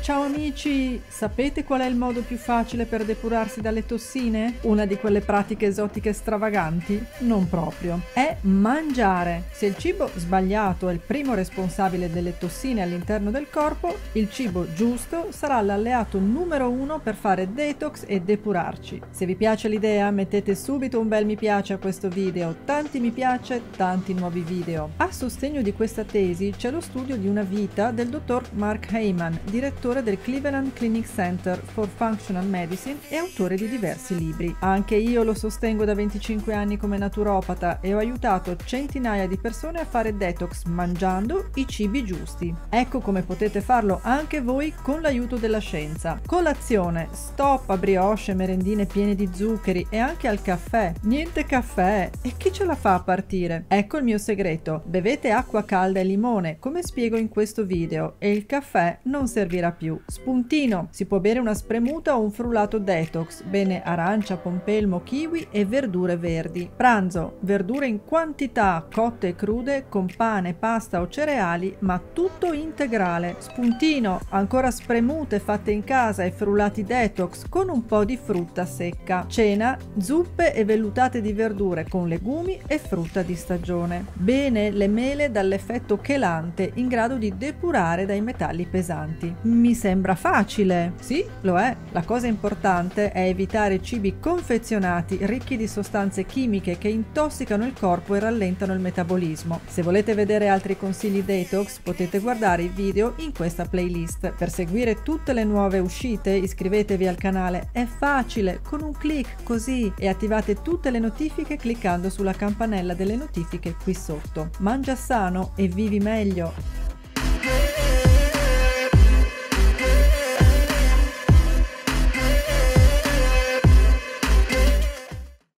Ciao amici, sapete qual è il modo più facile per depurarsi dalle tossine? Una di quelle pratiche esotiche stravaganti? Non proprio. È mangiare. Se il cibo sbagliato è il primo responsabile delle tossine all'interno del corpo, il cibo giusto sarà l'alleato numero uno per fare detox e depurarci. Se vi piace l'idea, mettete subito un bel mi piace a questo video, tanti mi piace, tanti nuovi video. A sostegno di questa tesi c'è lo studio di una vita del dottor Mark Hyman, direttore del Cleveland Clinic Center for Functional Medicine e autore di diversi libri. Anche io lo sostengo da 25 anni come naturopata e ho aiutato centinaia di persone a fare detox mangiando i cibi giusti. Ecco come potete farlo anche voi con l'aiuto della scienza. Colazione, stop a brioche e merendine piene di zuccheri e anche al caffè. Niente caffè! E chi ce la fa a partire? Ecco il mio segreto. Bevete acqua calda e limone, come spiego in questo video, e il caffè non servirà più. Spuntino, si può bere una spremuta o un frullato detox, bene arancia, pompelmo, kiwi e verdure verdi. Pranzo, verdure in quantità, cotte e crude, con pane, pasta o cereali, ma tutto integrale. Spuntino, ancora spremute fatte in casa e frullati detox con un po' di frutta secca. Cena, zuppe e vellutate di verdure con legumi e frutta di stagione. Bene le mele dall'effetto chelante in grado di depurare dai metalli pesanti. Mi sembra facile. Sì, lo è. La cosa importante è evitare cibi confezionati ricchi di sostanze chimiche che intossicano il corpo e rallentano il metabolismo. Se volete vedere altri consigli detox, potete guardare i video in questa playlist. Per seguire tutte le nuove uscite, iscrivetevi al canale. È facile, con un clic così, e attivate tutte le notifiche cliccando sulla campanella delle notifiche qui sotto. Mangia sano e vivi meglio!